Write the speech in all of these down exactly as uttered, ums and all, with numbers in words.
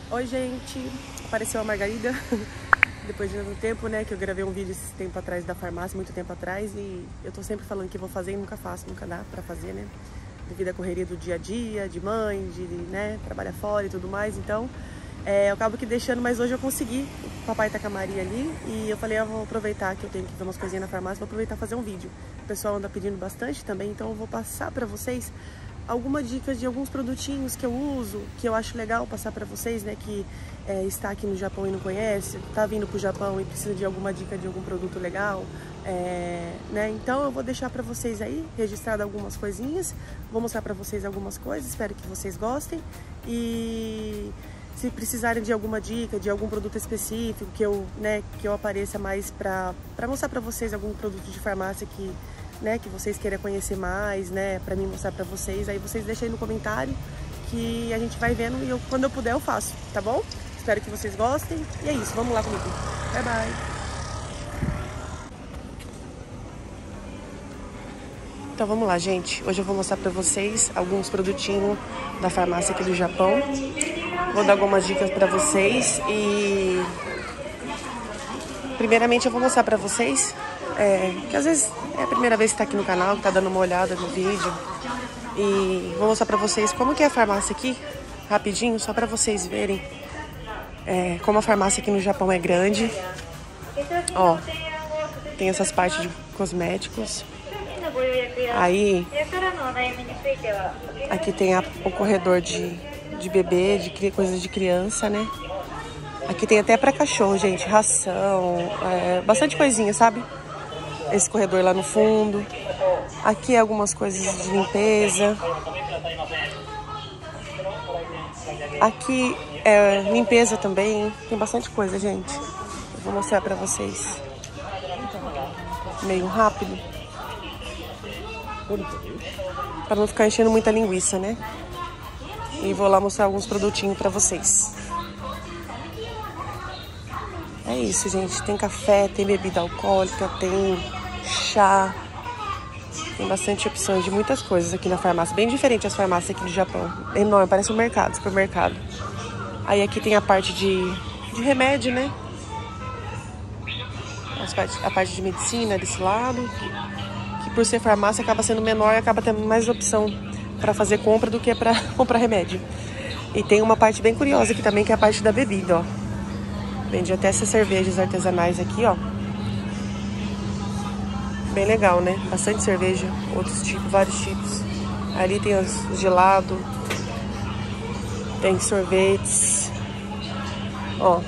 Oi, gente, apareceu a Margarida depois de tanto tempo, né, que eu gravei um vídeo esse tempo atrás da farmácia, muito tempo atrás, e eu tô sempre falando que vou fazer e nunca faço, nunca dá pra fazer, né, devido à correria do dia a dia, de mãe, de, né, trabalhar fora e tudo mais. Então é, eu acabo que deixando, mas hoje eu consegui. O papai tá com a Maria ali e eu falei, eu vou aproveitar que eu tenho que ver umas coisinhas na farmácia, vou aproveitar e fazer um vídeo. O pessoal anda pedindo bastante também, então eu vou passar pra vocês algumas dicas de alguns produtinhos que eu uso, que eu acho legal passar pra vocês, né, que é, está aqui no Japão e não conhece, tá vindo pro Japão e precisa de alguma dica de algum produto legal, é, né, então eu vou deixar pra vocês aí, registrado algumas coisinhas, vou mostrar pra vocês algumas coisas, espero que vocês gostem. E se precisarem de alguma dica, de algum produto específico, que eu, né, que eu apareça mais pra, pra mostrar pra vocês algum produto de farmácia que, né, que vocês queiram conhecer mais, né, pra mim mostrar pra vocês, aí vocês deixem aí no comentário que a gente vai vendo e eu, quando eu puder eu faço, tá bom? Espero que vocês gostem e é isso, vamos lá comigo. Bye, bye! Então vamos lá, gente. Hoje eu vou mostrar pra vocês alguns produtinhos da farmácia aqui do Japão. Vou dar algumas dicas pra vocês e... primeiramente eu vou mostrar pra vocês, é, que às vezes é a primeira vez que tá aqui no canal, que tá dando uma olhada no vídeo. E vou mostrar pra vocês como que é a farmácia aqui, rapidinho, só pra vocês verem é, como a farmácia aqui no Japão é grande. Ó, tem essas partes de cosméticos. Aí, aqui tem a, o corredor de, de bebê, de coisas de criança, né? Aqui tem até pra cachorro, gente, ração, é, bastante coisinha, sabe? Esse corredor lá no fundo. Aqui algumas coisas de limpeza. Aqui é limpeza também, tem bastante coisa, gente. Eu vou mostrar pra vocês. Meio rápido. Pra não ficar enchendo muita linguiça, né? E vou lá mostrar alguns produtinhos pra vocês. É isso, gente. Tem café, tem bebida alcoólica, tem chá. Tem bastante opções de muitas coisas aqui na farmácia. Bem diferente as farmácias aqui do Japão. É enorme, parece um mercado, supermercado. Aí aqui tem a parte de, de remédio, né? A parte de medicina desse lado. Que por ser farmácia acaba sendo menor e acaba tendo mais opção para fazer compra do que para comprar remédio. E tem uma parte bem curiosa aqui também, que é a parte da bebida, ó. Vende até essas cervejas artesanais aqui, ó. Bem legal, né? Bastante cerveja, outros tipos, vários tipos. Ali tem os gelados, tem sorvetes, ó.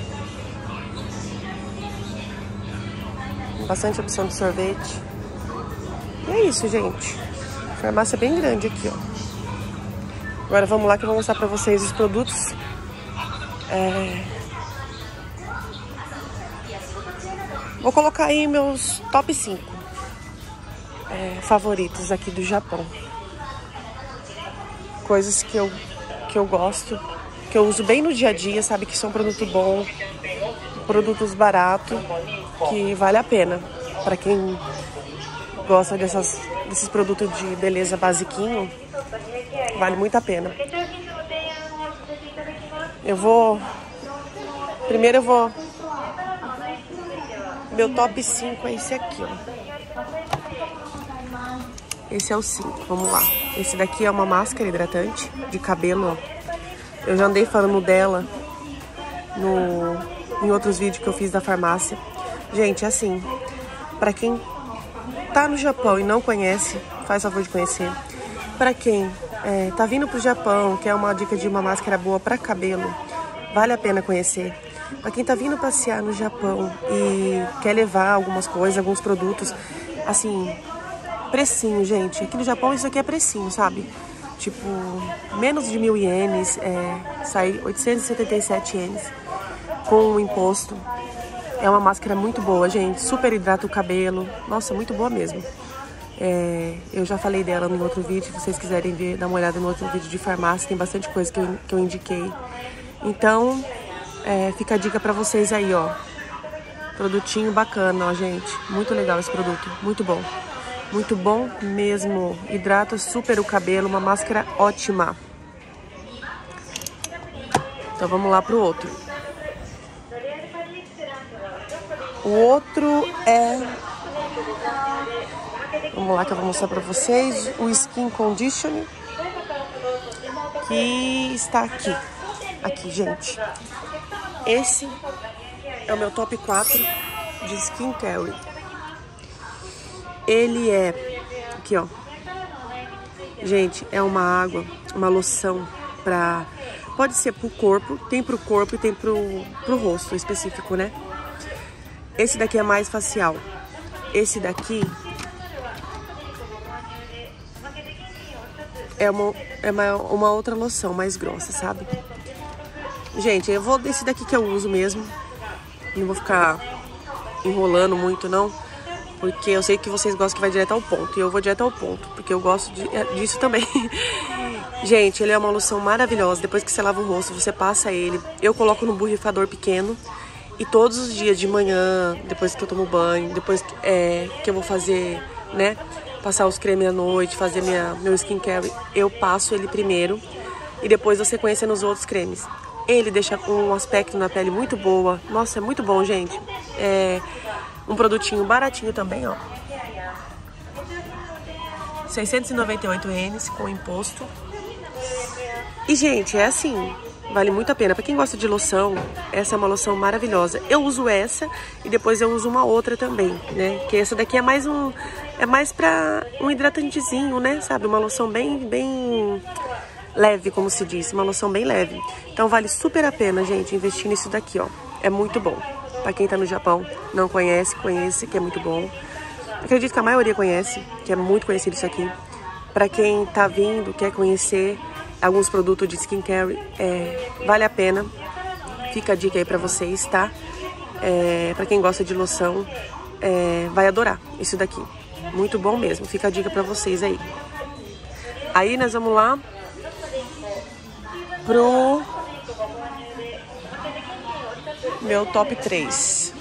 Bastante opção de sorvete. E é isso, gente. Farmácia bem grande aqui, ó. Agora vamos lá que eu vou mostrar pra vocês os produtos. É... Vou colocar aí meus top cinco é, favoritos aqui do Japão. Coisas que eu, que eu gosto, que eu uso bem no dia a dia, sabe? Que são produto bom, produtos baratos, que vale a pena. Pra quem gosta dessas, desses produtos de beleza basiquinho, vale muito a pena. Eu vou... Primeiro eu vou... Meu top cinco é esse aqui, ó. Esse é o cinco, vamos lá. Esse daqui é uma máscara hidratante de cabelo, ó. Eu já andei falando dela no, em outros vídeos que eu fiz da farmácia. Gente, assim, pra quem tá no Japão e não conhece, faz favor de conhecer. Pra quem é, tá vindo pro Japão, quer uma dica de uma máscara boa pra cabelo, vale a pena conhecer. Pra quem tá vindo passear no Japão e quer levar algumas coisas, alguns produtos, assim, precinho, gente. Aqui no Japão isso aqui é precinho, sabe? Tipo, menos de mil ienes, é, sai oitocentos e setenta e sete ienes com o imposto. É uma máscara muito boa, gente. Super hidrata o cabelo. Nossa, muito boa mesmo. É, eu já falei dela no outro vídeo. Se vocês quiserem ver, dar uma olhada no outro vídeo de farmácia. Tem bastante coisa que eu, que eu indiquei. Então, é, fica a dica pra vocês aí, ó. Produtinho bacana, ó, gente. Muito legal esse produto. Muito bom. Muito bom mesmo. Hidrata super o cabelo. Uma máscara ótima. Então vamos lá pro outro. O outro é... Vamos lá que eu vou mostrar pra vocês. O Skin Conditioner. Que está aqui. Aqui, gente. Esse é o meu top quatro de skincare. Ele é... Aqui, ó. Gente, é uma água, uma loção pra... Pode ser pro corpo, tem pro corpo e tem pro, pro rosto específico, né? Esse daqui é mais facial. Esse daqui é uma, é uma, uma outra loção mais grossa, sabe? Gente, eu vou desse daqui que eu uso mesmo. Não vou ficar enrolando muito, não. Porque eu sei que vocês gostam que vai direto ao ponto. E eu vou direto ao ponto, porque eu gosto de, disso também. Gente, ele é uma loção maravilhosa. Depois que você lava o rosto, você passa ele. Eu coloco no borrifador pequeno. E todos os dias de manhã, depois que eu tomo banho, depois que, é, que eu vou fazer, né, passar os cremes à noite, fazer minha, meu skincare, eu passo ele primeiro e depois eu sequência nos outros cremes. Ele deixa um aspecto na pele muito boa. Nossa, é muito bom, gente. É um produtinho baratinho também, ó. seiscentos e noventa e oito ienes com imposto. E, gente, é assim... Vale muito a pena. Pra quem gosta de loção, essa é uma loção maravilhosa. Eu uso essa e depois eu uso uma outra também, né? Que essa daqui é mais um... É mais pra um hidratantezinho, né? Sabe? Uma loção bem, bem leve, como se diz. Uma loção bem leve. Então vale super a pena, gente, investir nisso daqui, ó. É muito bom. Pra quem tá no Japão, não conhece, conhece, que é muito bom. Acredito que a maioria conhece, que é muito conhecido isso aqui. Pra quem tá vindo, quer conhecer... alguns produtos de skincare, é, vale a pena. Fica a dica aí pra vocês, tá? É, pra quem gosta de loção, é, vai adorar isso daqui. Muito bom mesmo, fica a dica pra vocês aí. Aí nós vamos lá pro meu top três.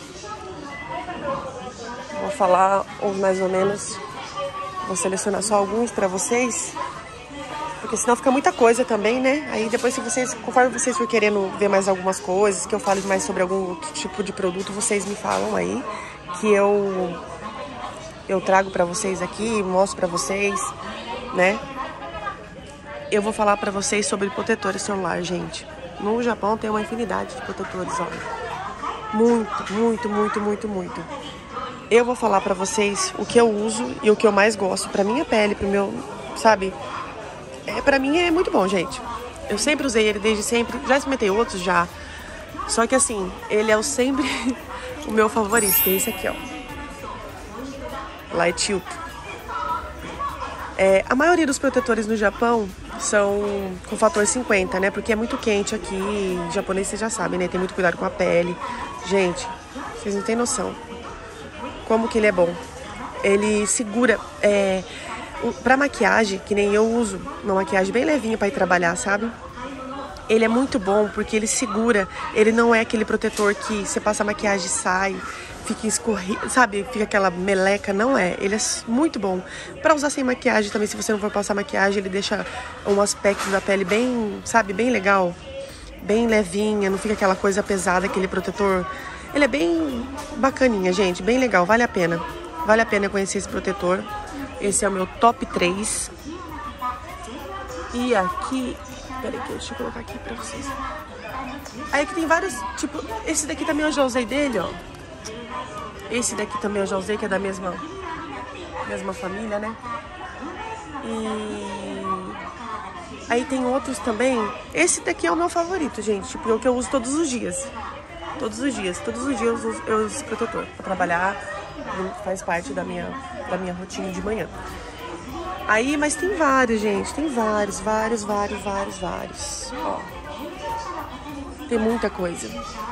Vou falar ou mais ou menos, vou selecionar só alguns pra vocês. Porque senão fica muita coisa também, né? Aí depois, se vocês, conforme vocês for querendo ver mais algumas coisas, que eu fale mais sobre algum outro tipo de produto, vocês me falam aí, que eu eu trago pra vocês aqui, mostro pra vocês, né? Eu vou falar pra vocês sobre protetor celular, gente. No Japão tem uma infinidade de protetores, olha. Muito, muito, muito, muito, muito. Eu vou falar pra vocês o que eu uso e o que eu mais gosto pra minha pele, pro meu, sabe... É, pra mim é muito bom, gente. Eu sempre usei ele desde sempre. Já experimentei outros, já. Só que assim, ele é o sempre o meu favorito, que é esse aqui, ó. Light Up. É, a maioria dos protetores no Japão são com fator cinquenta, né? Porque é muito quente aqui. Em japonês vocês já sabem, né? Tem muito cuidado com a pele. Gente, vocês não têm noção como que ele é bom. Ele segura... É, pra maquiagem, que nem eu uso, uma maquiagem bem levinha pra ir trabalhar, sabe? Ele é muito bom porque ele segura, ele não é aquele protetor que você passa a maquiagem e sai, fica escorrido, sabe? Fica aquela meleca, não é. Ele é muito bom. Pra usar sem maquiagem também, se você não for passar maquiagem, ele deixa um aspecto da pele bem, sabe? Bem legal, bem levinha, não fica aquela coisa pesada, aquele protetor. Ele é bem bacaninha, gente, bem legal, vale a pena. Vale a pena conhecer esse protetor. Esse é o meu top três. E aqui... Peraí, deixa eu colocar aqui pra vocês. Aí aqui tem vários... Tipo, esse daqui também eu já usei dele, ó. Esse daqui também eu já usei, que é da mesma... Mesma família, né? E... Aí tem outros também. Esse daqui é o meu favorito, gente. Tipo, é o que eu uso todos os dias. Todos os dias. Todos os dias eu uso, eu uso esse protetor pra trabalhar. Faz parte da minha, da minha rotina de manhã. Aí, mas tem vários, gente. Tem vários, vários, vários, vários, vários. Ó. Tem muita coisa.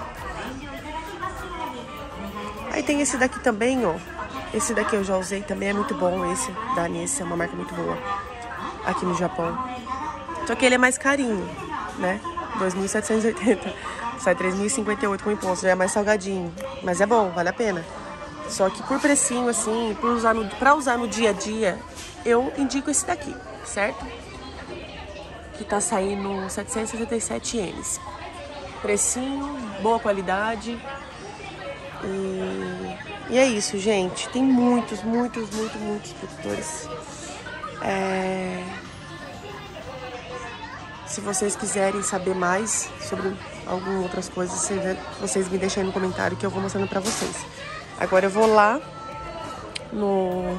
Aí tem esse daqui também, ó. Esse daqui eu já usei também, é muito bom. Esse da Nesse é uma marca muito boa aqui no Japão. Só que ele é mais carinho, né? dois mil setecentos e oitenta. Sai três mil e cinquenta e oito com imposto. Já é mais salgadinho. Mas é bom, vale a pena. Só que por precinho, assim, pra usar no, pra usar no dia a dia, eu indico esse daqui, certo? Que tá saindo setecentos e sessenta e sete ienes. precinho, boa qualidade. E, e é isso, gente. Tem muitos, muitos, muitos, muitos produtores. É... Se vocês quiserem saber mais sobre algumas outras coisas, vocês me deixem aí no comentário que eu vou mostrando pra vocês. Agora eu vou lá no,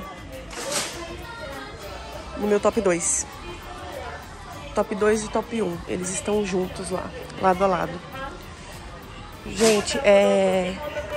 no meu top dois. Top dois e top um. Eles estão juntos lá, lado a lado. Gente, é...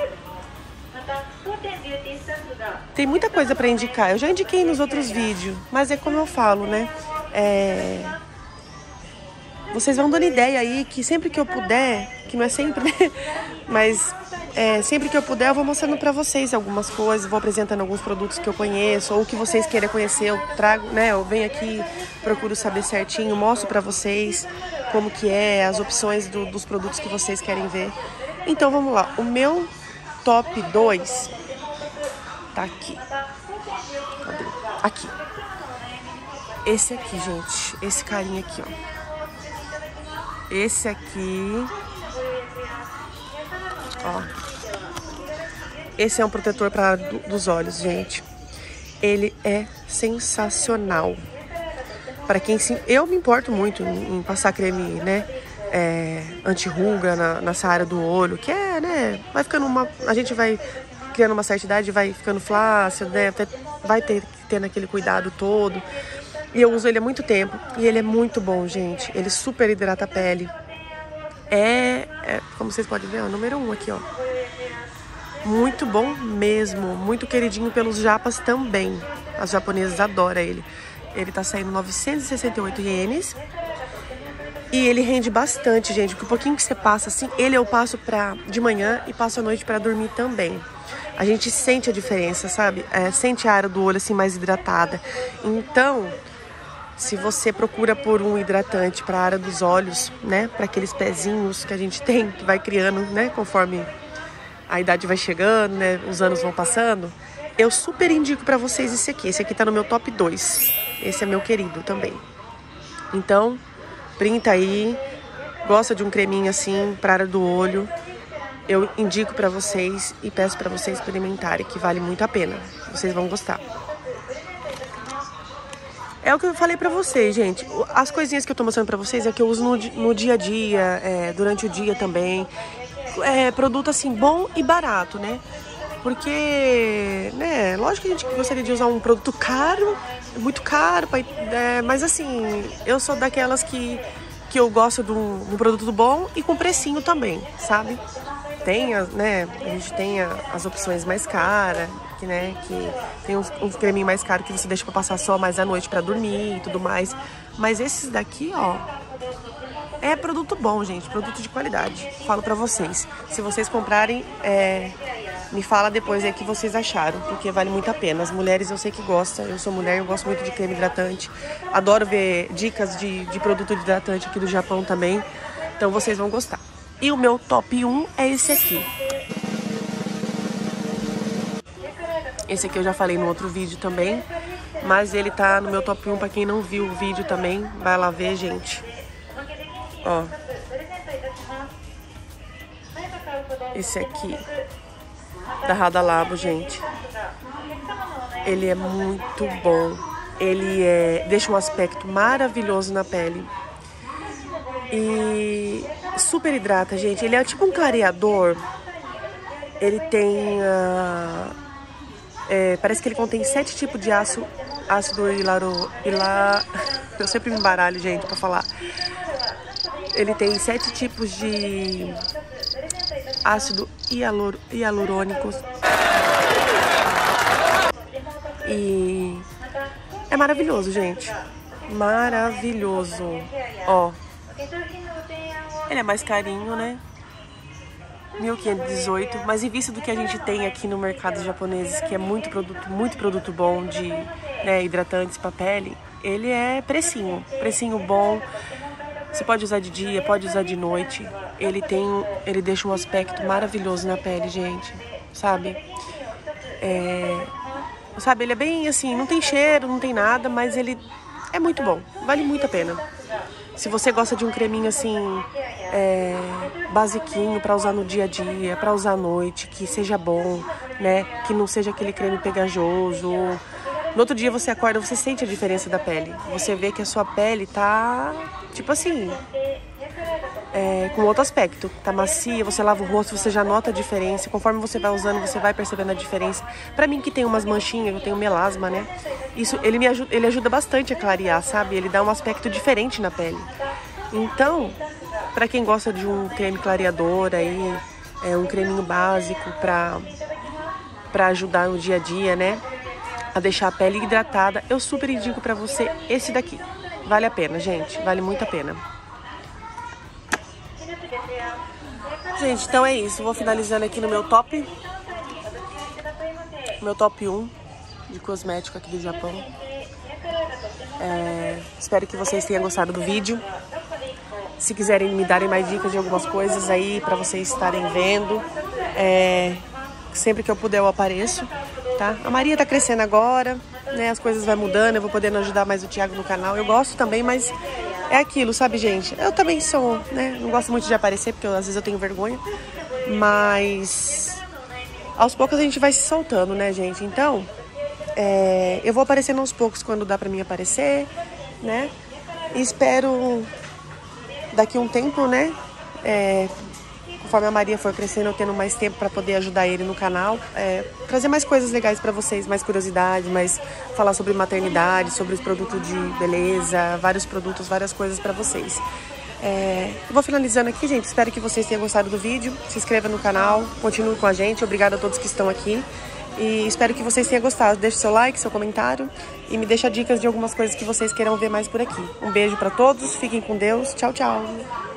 tem muita coisa pra indicar. Eu já indiquei nos outros vídeos, mas é como eu falo, né? É... Vocês vão dando ideia aí que sempre que eu puder, que não é sempre, né? Mas é, sempre que eu puder eu vou mostrando pra vocês algumas coisas, vou apresentando alguns produtos que eu conheço ou que vocês queiram conhecer, eu trago, né? Eu venho aqui, procuro saber certinho, mostro pra vocês como que é, as opções do, dos produtos que vocês querem ver. Então vamos lá, o meu top dois tá aqui. Cadê? Aqui. Esse aqui, gente, esse carinha aqui, ó. Esse aqui, ó, esse é um protetor para dos olhos, gente. Ele é sensacional. Para quem se, eu me importo muito em, em passar creme, né, é, anti-ruga na, nessa área do olho, que é, né, vai ficando uma, a gente vai criando uma certa idade, vai ficando flácido, né, vai ter tendo aquele cuidado todo. E eu uso ele há muito tempo. E ele é muito bom, gente. Ele super hidrata a pele. É, é como vocês podem ver, é o número um aqui, ó. Muito bom mesmo. Muito queridinho pelos japas também. As japonesas adoram ele. Ele tá saindo novecentos e sessenta e oito ienes. E ele rende bastante, gente. Porque o pouquinho que você passa, assim, ele eu passo pra, de manhã e passo à noite pra dormir também. A gente sente a diferença, sabe? É, sente a área do olho, assim, mais hidratada. Então... se você procura por um hidratante para a área dos olhos, né, para aqueles pezinhos que a gente tem, que vai criando, né, conforme a idade vai chegando, né, os anos vão passando, eu super indico para vocês esse aqui. Esse aqui tá no meu top dois. Esse é meu querido também. Então, printa aí, gosta de um creminho assim para a área do olho, eu indico para vocês e peço para vocês experimentarem, que vale muito a pena. Vocês vão gostar. É o que eu falei pra vocês, gente. As coisinhas que eu tô mostrando pra vocês é que eu uso no, no dia a dia, é, durante o dia também. É produto, assim, bom e barato, né? Porque, né, lógico que a gente gostaria de usar um produto caro, muito caro, pra, é, mas assim, eu sou daquelas que, que eu gosto de um, de um produto bom e com precinho também, sabe? Tem, né, a gente tem a, as opções mais caras, que, né, que tem uns, uns creminhos mais caros que você deixa pra passar só mais à noite pra dormir e tudo mais. Mas esses daqui, ó, é produto bom, gente, produto de qualidade. Falo pra vocês. Se vocês comprarem, é, me fala depois aí o que vocês acharam, porque vale muito a pena. As mulheres eu sei que gostam, eu sou mulher, eu gosto muito de creme hidratante. Adoro ver dicas de, de produto hidratante aqui do Japão também, então vocês vão gostar. E o meu top um é esse aqui. Esse aqui eu já falei no outro vídeo também, mas ele tá no meu top um pra quem não viu o vídeo também. Vai lá ver, gente. Ó. Esse aqui, da Rada Labo, gente. Ele é muito bom. Ele é, deixa um aspecto maravilhoso na pele. E super hidrata, gente. Ele é tipo um clareador. Ele tem... Uh, é, parece que ele contém sete tipos de ácido, ácido hilaro... Hila, eu sempre me embaralho, gente, pra falar. Ele tem sete tipos de ácido hialur, hialurônico. E é maravilhoso, gente. Maravilhoso. Ó. Ele é mais carinho, né? mil quinhentos e dezoito, mas em vista do que a gente tem aqui no mercado japonês, que é muito produto, muito produto bom de, né, hidratantes para pele, ele é precinho, precinho bom. Você pode usar de dia, pode usar de noite. Ele tem, ele deixa um aspecto maravilhoso na pele, gente, sabe? É, sabe, ele é bem assim, não tem cheiro, não tem nada, mas ele é muito bom, vale muito a pena. Se você gosta de um creminho assim, é, basiquinho para usar no dia a dia, para usar à noite, que seja bom, né? Que não seja aquele creme pegajoso. No outro dia você acorda, você sente a diferença da pele. Você vê que a sua pele tá, tipo assim, é, com outro aspecto. Tá macia, você lava o rosto, você já nota a diferença. Conforme você vai usando, você vai percebendo a diferença. Pra mim que tem umas manchinhas, eu tenho melasma, né? Isso, ele me ajuda, ele ajuda bastante a clarear, sabe? Ele dá um aspecto diferente na pele. Então, pra quem gosta de um creme clareador aí, é um creminho básico pra, pra ajudar no dia a dia, né? A deixar a pele hidratada, eu super indico pra você esse daqui. Vale a pena, gente. Vale muito a pena. Gente, então é isso. Vou finalizando aqui no meu top. Meu top um de cosmético aqui do Japão. É, espero que vocês tenham gostado do vídeo. Se quiserem me darem mais dicas de algumas coisas aí pra vocês estarem vendo, é, sempre que eu puder eu apareço. Tá? A Maria tá crescendo agora, né? As coisas vão mudando, eu vou podendo ajudar mais o Thiago no canal. Eu gosto também, mas é aquilo, sabe, gente? Eu também sou, né? Não gosto muito de aparecer, porque eu, às vezes eu tenho vergonha. Mas aos poucos a gente vai se soltando, né, gente? Então, é, eu vou aparecendo aos poucos quando dá pra mim aparecer, né? E espero daqui a um tempo, né? É, conforme a Maria for crescendo, eu tendo mais tempo para poder ajudar ele no canal, é, trazer mais coisas legais para vocês, mais curiosidade, mais falar sobre maternidade, sobre os produtos de beleza, vários produtos, várias coisas para vocês. É, eu vou finalizando aqui, gente. Espero que vocês tenham gostado do vídeo. Se inscreva no canal, continue com a gente. Obrigada a todos que estão aqui. E espero que vocês tenham gostado. Deixe seu like, seu comentário e me deixa dicas de algumas coisas que vocês queiram ver mais por aqui. Um beijo para todos, fiquem com Deus. Tchau, tchau.